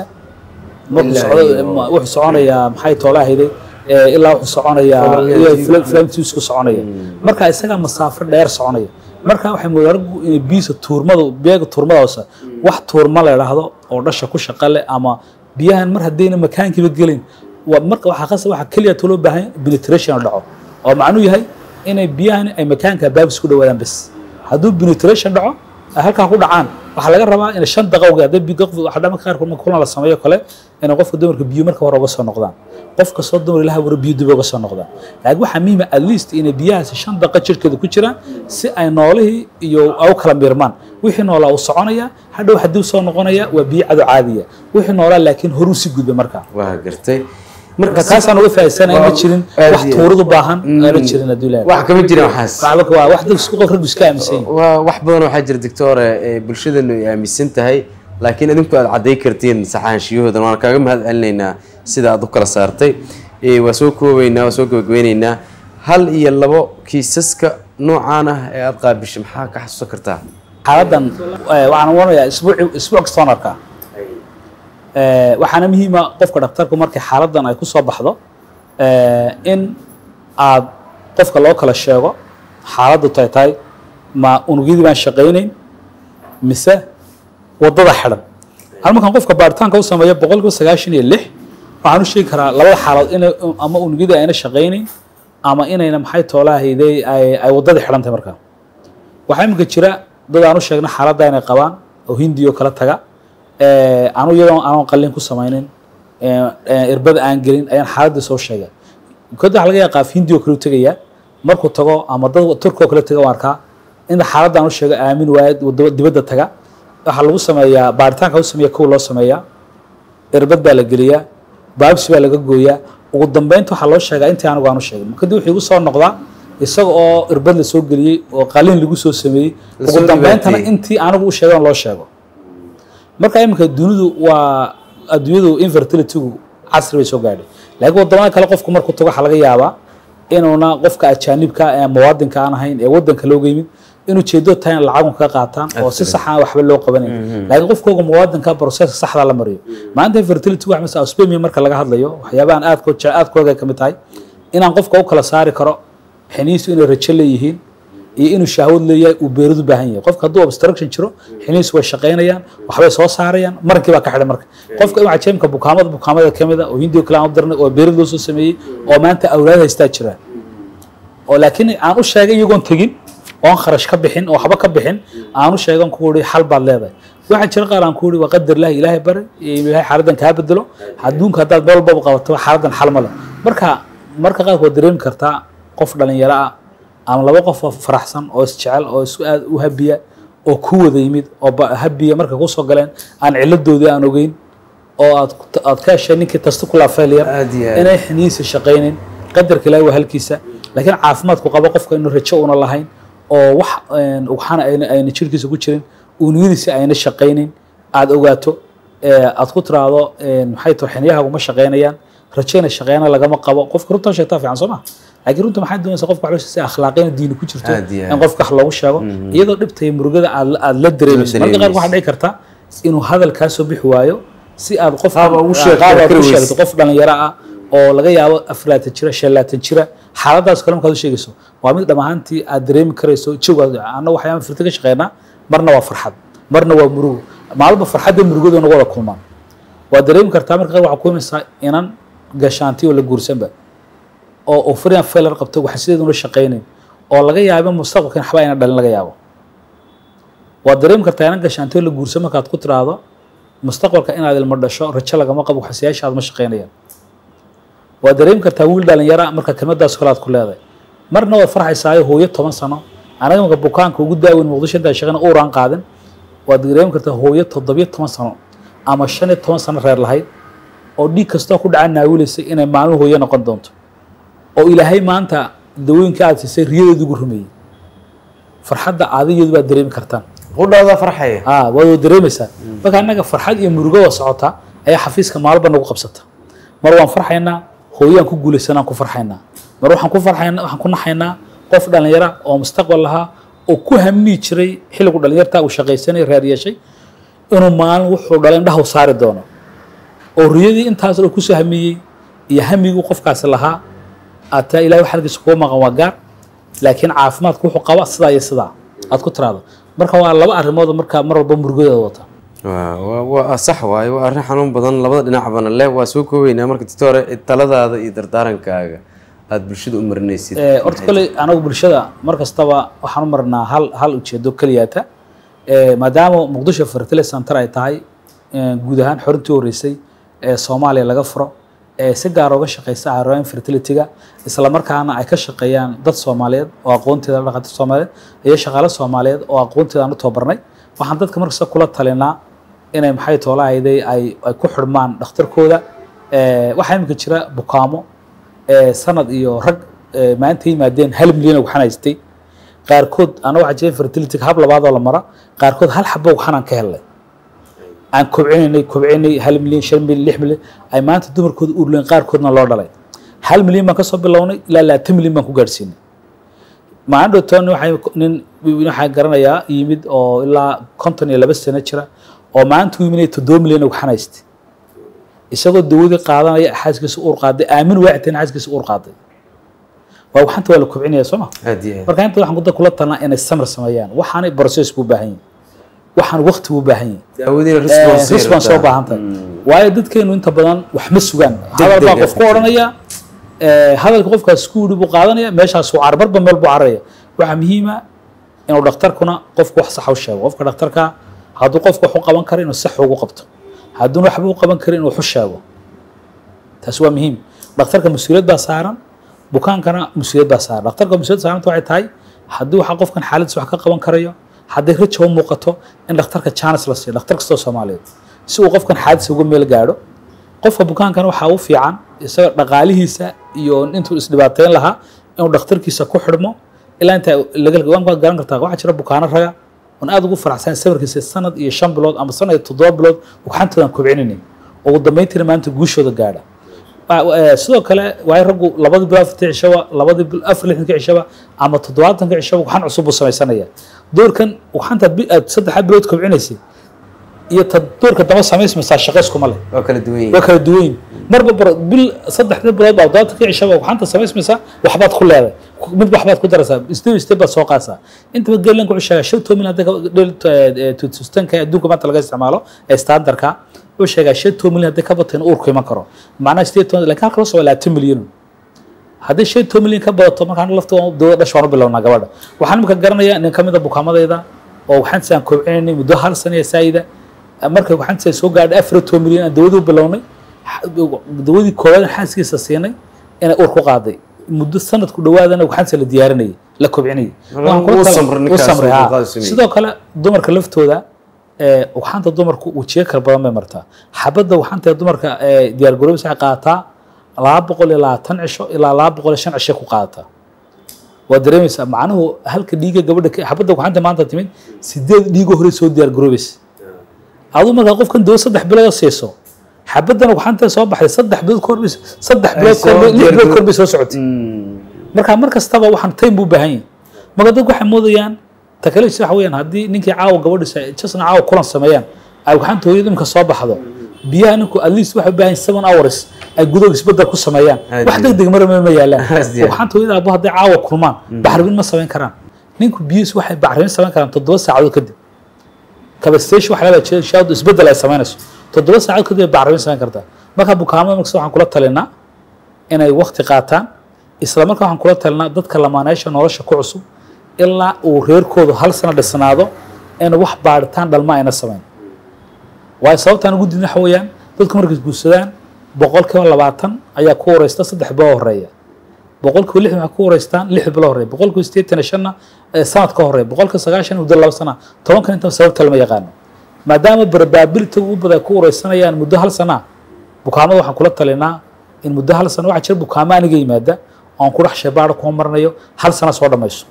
wuxuu soconaya maxay toolahayday ilaa wuxuu soconaya flamtus ku soconaya marka isaga masaafo dheer soconaya marka waxay mudargu in biisa tuurmada biyaga tuurmadoosa wax tuurma la yiraahdo oo dhasha ku shaqale ama biyahan mar hadayna makaankiiba gelin marka waxa qasab waxa kaliya tolo baahan penetration dhaco oo macnu yahay inay biyahan ay makaanka baabis ku dhawaadaan bas haduu penetration dhaco halka ku dhacaan waxa laga rabaa in shan daqiiqo hadii biyo waxa dhama qaar kuma kulan la sameeyo kale in qofka dumarka biyo marka hore uga soo noqdaan qofka soo dumar ilaha war biyo dib uga soo noqdaan laakiin waxa muhiim ah at least in biyahaas shan daqiiqo jirkeeda ku jiraan si ay noolahi iyo aw kala mirmaan wixii noolaa uu soconaya hadhow hadii soo noqonaya waa biyo cad caadiya wixii noolaa laakiin horu si gudba marka
waa gartay
marka taas aan uga faa'iideysanay ma jirin wax tuuradu baahan ma jirin adduunka
wax kama jirin waxaas
waxba waa wax dad isku qof rag iska aaminsan
waa wax badan waxa jira doctor ee bulshadana ay aaminsan tahay laakiin idinku aad caday kartiin saxaanshiyahoodan waan kaaga mahad celinaynaa sida aad u kala saartay ee waa soo koobaynaa waa soo gabagabeynaynaa hal iyo labo kiisaska noocaan ah ee aad qaabishay maxaa ka xasuusan kartaa
xaaladan waxaan wanayaa isbuuc isbuuc stonerka ee waxaana muhiim ah qofka dhakhtarku markay xaaladan ay ku soo baxdo ee in aad qofka loo kala sheego xaaladdu tay tahay ma unugyadii baan shaqeynayn mise wadada xiran halkan qofka baaritaanka uu sameeyo boqolkiiba sagaashan iyo lix waxaan u sheegi karaa labada xaalad in ama unugyada ayna shaqeynayn ama inayna maxay toolahayday ay ay wadada xiran tahay markaa waxaa imika jira dad aan u sheegna xaaladda inay qabaan oo hindiyo kala taga ee aanu iyadoo aan qalin ku sameeynin ee irbad aan gelin ayaan xaaladda soo sheegay kooda waxa laga yaqaan hindiyo kala tagaya markuu tago ama dad turko kala taga warka in xaaladda aan u sheegay aamin waayad dibadda taga waxa lagu sameeyaa baaritaanka uu sameeyaa kuwa loo sameeyaa irbad baa la geliyaa baabsi baa laga gooyaa ugu dambeynta waxa loo sheegaa intii anigu aan u sheegay kadib wuxuu igu soo noqdaa isaga oo irbad la soo geliyay oo qalin lagu soo sameeyay ugu dambeynta intii anigu u sheegay loo sheego marka imika dunidu waa adduunyadu infertility-gu casri bay soo gaadhay laakiin wadamada kale qofku markuu tago waxa laga yaabaa inuuna qofka ajaanibka ee muwaadinka aan ahayn ee wadanka loo geeyay inuu jeedo tahay lacag ka qaataan oo si sax ah waxba loo qabanay laakiin qofkooga muwaadinka process saxda la mariyo maanta fertility wax mesela sperm marka laga hadlayo waxyaabahan aad ko aad kooga kamid tahay inaan qofka u kala saari karo xiniisu inay rajo leeyihiin iyo inuu shahwad leeyahay uu beeridu baahan yahay qofka hadduu obstruction jiro xiniisu way shaqeynayaan waxbay soo saarayaan markii baa ka xidhan marka qofka inuu cajeemka bukaamada bukaamada kamid ah oo hindiyo kale aan u dirnay oo beeridu loo soo sameeyay oo maanta awlaad haystaa jiraan oo laakiin aan u sheegay iyagoon tagin oo kharash ka bixin oo waxba ka bixin aan u sheegan ku wari xal baad leedahay waxa jira qaar aan ku wari waa qadar ilaahay ilaahay bari ilaahay xaaladan ka bedelo adduunka hadaad meel walba qabato xaaladan xal ma leh marka marka qaar ko dareemi kartaa qof dhalinyaro ah ama laba qof oo faraxsan oo isjecel oo isku aad u habiya oo ku wada yimid oo habiya marka ku soo galeen aan ciladoodii aan ogeyn oo aad aad ka heshay ninkii testicular failure inay xiniisa shaqeynin qadarka ilaahay waa halkiisa laakiin caafimaadku qabo qofka inuu rajo una lahayn oo wax waxana ayna ayna jirkiisa ku jirin uu niyadiisa ayna shaqeynin aad ogaato aad ku tiraado maxay tahay xiniyaha uma shaqeynayaan rajayna shaqeyna lagama qabo qofka runta sheegtaa fiican soo ma laakiin runta maxay doonaysaa qofka wax si akhlaaqina diin ku jirto in qofka wax loogu sheego iyadoo dhibtay murugada aad aad la dareemayso marka qaar waxa dhici karta inuu hadal ka soo bixi waayo si aad qof ugu sheegto qof dhalinyaro ah oo laga yaabo afraatan jira shan jira xaaladaas kale markaad u sheegayso waa mid dhamaantii aad dareemi karayso jawga ana waxyaabo firta ka shaqeynaa marna waa farxad marna waa murugo maalba farxadda murugada nagu wada kulmaan waa dareemi kartaa marka waxa ku imaysaa inan gashaantii oo la guursanba oo oo fariin failure qabto waxa sideedu la shaqeynay oo laga yaabo mustaqbalkan waxba ayna dhalin laga yaabo waa dareemi kartaa inan gashaantii oo la guursan markaad ku tiraado mustaqbalka inaad ilmo dhasho rajo lagama qabo waxa siyaashaad ma shaqeynayaan waa dareemi kartaa wiil dhalinyaro marka kelmadaas kale aad ku leedahay marna waa farxaysaa hooyo toban sano anaga marka bukaanka ugu daaweyn muqdisho inta shaqana oo raan qaadan waa dareemi kartaa hooyo toddobiyo toban sano ama shan iyo toban sano reer lahayd oo dhiig kasta ku dhacan naawilaysay inay maalmo hooyo noqon doonto oo ilaahay maanta dawooyinka aad siisay riyadeedu ugu rumeeyay farxadda aadigeedu baa dareemi kartaan
qudhaada farxaya
ah waa dareemaysaa marka anaga farxad iyo murugo waa socota ayaa xafiiska maalba nagu qabsata mar waan farxaynaa hooyaan ku guulaysanaan ku farxaynaa mar waxaan ku farxaynaa waxaan ku naxaynaa qof dhalinyaro oo mustaqbal lahaa oo ku hamni jiray xilligu dhalinyarta uu shaqaysanay reer yeeshay inuu maalin wuxuu dhalay indhaha u saari doono oo riyadii intaas oo ku soo hamiyey iyo hamigu qofkaasi lahaa ataa ilaahay xalkiisa kuwa maqan waa gaar laakiin caafimaadku wuxuu qaba sidaa iyo sidaa aad ku tiraado marka waa laba arrimood marka mar walba murugadooda wata
waa sax waaye waa arrin xanuun badan labada dhinacbana le waa soo koobeynaa marka doctor taladaada iyo dardaarankaaga aad bulshada u marinaysid
horta kale anagu bulshada mar kastaba waxaan u marnaa hal hal ujeedo kaliyaata maadaama muqdisho fertility center ay tahay guud ahaan xorintii horeysay ee Soomaaliya laga furo ee si gaar ah uga shaqeysa carruurta fertility-ga isla markaana ay ka shaqeeyaan dad Soomaaliyeed oo aqoonteeda dhaqaatiir Soomaaliyeed iyo shaqaale Soomaaliyeed oo aqoonteeda aan u tababarnay waxaan dadka markasta kula talinaa inay maxay toolahayday ay ay ku xirmaan dhakhtarkooda ee waxa imika jira bukaamo ee sanad iyo rag maanta yimaadeen hal milyan oo xanaystay qaarkood ana waxa jira fertility hab labaad oo la mara qaarkood hal xabo waxaan ka helay aan kobcinay kobcinay hal milyan shan milyan lix milyan ay maanta dumarkooda u leen qaarkoodna loo dhalay hal milyan baan ka soo bilownay ilaa labaatan milyan baan ku gaarsiinay maan dhowtaan waxay nin waxa garanayaa yimid oo ilaa konton iyo laba sano jira oo maanta uu yimid toddoba milyan oo xanaystay isagoo dawladda qaadanaya xaaskiisa uur qaaday aamin waaxteen xaaskiisa uur qaaday waa waxanta wala kobcinaya soo ma marka inta waxaan ku kula talnaa inay samir sameeyaan waxaan process ku baahan yahay waxaan waqti u baahan yahay
daawadiina
response soo baahantahay waayo dadkeenu inta badan wax ma sugaan hadal baa qof ku oranaya ee hadalka qofkaas isku dhibu qaadanaya meeshaas uu carbarba meel buu caraya waxa muhiim ah inuu dhakhtarkuna qofku wax sax u sheego qofka dhakhtarka hadduu qofku wax u qaban karo inuu sax ugu qabto hadduu wax u qaban karo inuu wax sheego taas waa muhiim dhakhtarka mas'uuliyad baa saaran bukaankana mas'uuliyad baa saaran dhakhtarka mas'uuliyad saaran waxay tahay haddii waxa qofkan xaaladdiisa wax ka qaban karayo haddii rajo u muuqato in dhakhtarka chance la siiyo dhakhtar kasta Soomaaliyeed si uu qofkan xaaladdiisa uga meel gaadho qofka bukaankana waxa uu fiican isaga dhaqaalihiisa iyo intuu isdhibaateyn lahaa inuu dhakhtarkiisa ku xidhmo ilaa inta laga waan garan kartaa waxa jira bukaano raga oo aad ugu faraxsan sawirkiisa sanad iyo shan bilood ama sanad iyo toddoba bilood waxaan kobcinay ugu dambeyntii maanta guushooda gaadha sidoo kale waay raggu labadii bil afartii cishaba labadii bil afar lixdankii cishaba ama toddobaatanka cishaba waxaan cusub u samaysanaya doorkan waxaanta saddex bilood kobcinaysay iyo doorka daba samaysmaysaa shaqo iskuma leh
waa kala duwan
waa kala duwan marba bil saddexda bilood baa toddobaatanka cishaba waxaanta samaysmaysaa waxbaad ku leedahay mid waxbaad ku daraysaa step step baad soo qaadaysaa intaba geelanka wuxuu sheegaa shan toban hadda tuutustanka adduunka maanta laga isticmaalo ee standardka wuxuu sheegaa shan toban milyan hadday ka bato in uurku iman karo macnaha sideed toban laakiin halka la soo labaatan milyan haddii shan toban milyan ka badato markaan lafta dowlad dhash waan u bilownaa gabadha waxaan imika garanayaa nin ka mid a bukaamadayda oo waxaan saan kobcinaynay muddo hal sano ee saayida marka waxaan saan soo gaadhay afar toban milyan aan dawladii u bilownay dawadii koowaad xaaskiisa siinay inay uur ku qaaday muddo sanadku dhawaadana waxaan saan la diyaarinayay la kobcinayay sidoo kale dumarka laftooda waxaanta dumarku wajiyo kala badan bay martaa xabadda waxaanta dumarka diyaar garoobis waxay qaadataa laba boqol iyo labaatan cisho ilaa laba boqol iyo shan cisho ku qaadataa waa dareemaysaa macnuhu halka dhiiga gabadha xabadda waxaanta maanta timid sideed dhiigo hore soo diyaar garoobays aduu markaa qofkan dawo saddex bilood siiso xabaddana waxaanta soo baxday saddex bilood ka horbay saddex bilood ka horbay lix bilood ka horbay soo socotay markaa mar kastaba waxaan time buu baahan yahay marka dadku waxay moodayaan takaliis waxa weeyaan haddii ninkii caawa gabadhiisa jasna caawa kulan sameeyaan ay waxaanta hooyada imka soo baxdo biyaha ninku at least waxay u baahan seven hours ay gudaha isbedel ku sameeyaan wax degdeg mar ma yaalaan waxaanta hooyada abu hadday caawa kulmaan baxribin ma samayn karaan ninku biyihiis waxay baxribin samayn karaan toddoba saacadood kadib kabastation waxa laga jeedaa shaawdu isbedel ay samaynayso toddoba saacadood kadib baxribin samayn kartaa marka bukaamada marka waxaan kula talinaa inay waqti qaataan isla markaa waxaan kula talinaa dadka lamaaneysha nolosha ku cusub ilaa uu reerkoodu hal sano dhisnaado in wax baaritaan dhalma ayna samayn waayo sababtaan ugu diidna waxa weeyaan dadku markay guursadaan boqolkiiba labaatan ayaa ku wareysta saddex bilo horeeya boqolkiiba lixdan waxay ku wareystaan lix bilo horeeya boqolkiiba siddeetan iyo shanna sanad ka horeeya boqolkiiba sagaashan muddo laba sana tobankan inta sababta lama yaqaano maadaama probability ugu badan ku wareysanayaan muddo hal sana bukaamada waxaan kula talinaa in muddo hal sana waxa jira bukaamo aniga yimaada oon ku dhex sheebaadho kuma marnayo hal sana soo dhamayso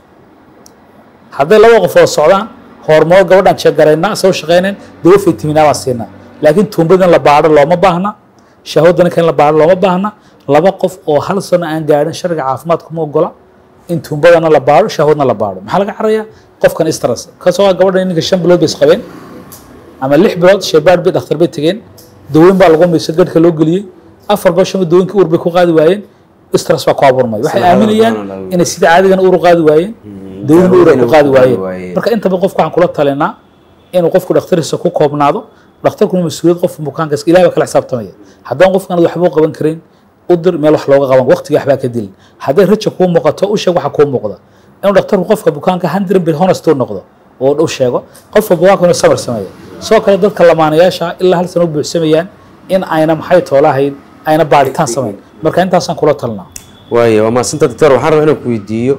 hadday laba qof oo socdaan hormood gabadhan jeegaraynaa soo shaqeyneen dawo faytaminaa baan siinaa laakiin tuumbadan la baadho looma baahna shahwadana kan la baadho looma baahna laba qof oo hal sano aan gaadhin sharciga caafimaadka ma ogola in tuumbadana la baadho shahwadna la baadho maxaa laga carayaa qofkan stress kasoo gabadhan ninka shan bilood bay isqabeen ama lix bilood sheebaadh bay dhakhtar bay tegeen dawooyin baa lagu maysa gadhka loo geliyey afar bil shan dawooyinkii uur bay ku qaadi waayeen stress baa ku abuurmay waxay aaminayaan inay sida caadigan uur qaadi waayeen dawooyin uur ku qaadi waayeen marka intaba qofku waxaan kula talinaa inuu qofku dhakhtarkiisa ku koobnaado dhakhtarkuna mas-uuliyad qofka bukaankaas ilaahay baa kala xisaabtamaya haddaan qofkan waxba qaban karin u dir meel wax looga qaban waqtiga waxbaa ka dilin hadday rajo kuu muuqato u sheeg waxa kuu muuqda inuu dhakhtarku qofka bukaanka hundred bir honest u noqdo oo u sheego qofka bukaanka inuu samir sameeyo soo kale dadka lamaanayaasha ilaa hal sano u buuxsamayaan in ayna maxay toolahayn ayna baaritaan samayn marka intaasaan kula talinaa
waayo waa maasanta doctor waxaan rabaa inaan ku weydiiyo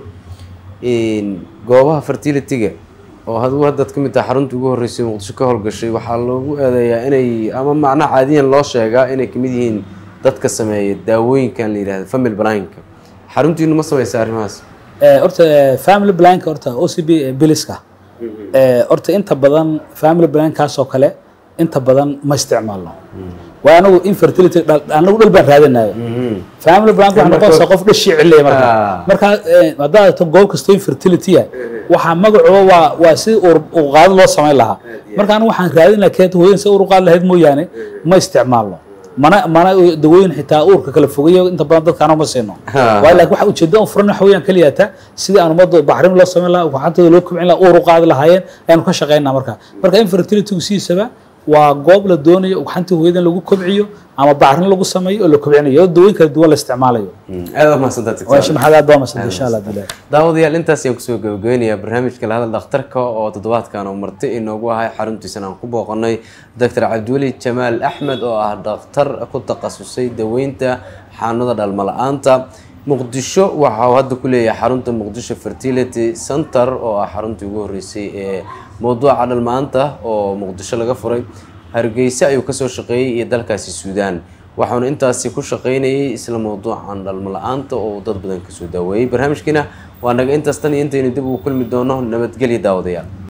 goobaha fertility-ga oo haduu haddaad ka mid tahay xarunta ugu horreysay muqdisho ka howlgashay waxaa loogu eedeeyaa inay ama macnaha caadiyan loo sheegaa inay kamid yihiin dadka sameeya daawooyinkan la yidhahdo family planning-ka xaruntiinu ma samaysa arrimahaas
horta family planning-ka horta O C B biliska horta inta badan family planning-kaas oo kale inta badan ma isticmaalno waa anagu infertility anagu dhul baan raadinayo family planning waxaan noqonaysaa qof dhashii cillay marka marka haddaad to goob kasto infertility waxaa magacooda waa waa si uu qaado loo samayn lahaa marka anigu waxaan raadinaa keeta hooyan si uu qaado lahayd mooyaane ma isticmaalno mana mana dawooyin xitaa uurka kala fogeeyo inta badan dadka anoo ma siino waa laakiin waxa ujeedada u furan waxa weeyaan kaliya ta sidii aan umada baxrin loo samayn lahaa waxaantooda loo kobcin lahaa uur u qaadi lahaayeen ayaan ka shaqeynaa marka marka infertility siisaba waa goob la doonayo waxaantii hooyadan lagu kobciyo ama bacrin lagu sameeyo oo la kobcinayo dawooyin kala duwan la isticmaalayo
aad waa mahadsantahay
waa maxaad aad baa mahadsantahay insha Allah bilaay
daawadayaal intaas ayaan kusoo gabagabeynayaa barnaamijka la hadal dhakhtarka oo toddobaadkan oo marti inoogu ahay xaruntiisana aan ku booqanay doctor Cabdiweli Jamaal Axmed oo ah dhakhtar ku takhasusay daweynta xanuunada dhalmo la'aanta muqdisho waxa uu hadda ku leeyahay xarunta muqdisho fertility center oo ah xaruntii ugu horeysay ee mawduuca dhalmaanta oo muqdisho laga furay hargeysa ayuu kasoo shaqeeyay iyo dalkaasi Suudaan waxaanu intaasi ku shaqeynayay isla mawduucan dhalmo la'aanta oo dad badan kasoo daaweeyay barnaamijkina waa naga intaas tan iyo intaynu dib ugu kulmi doono nabadgelyo daawadayaal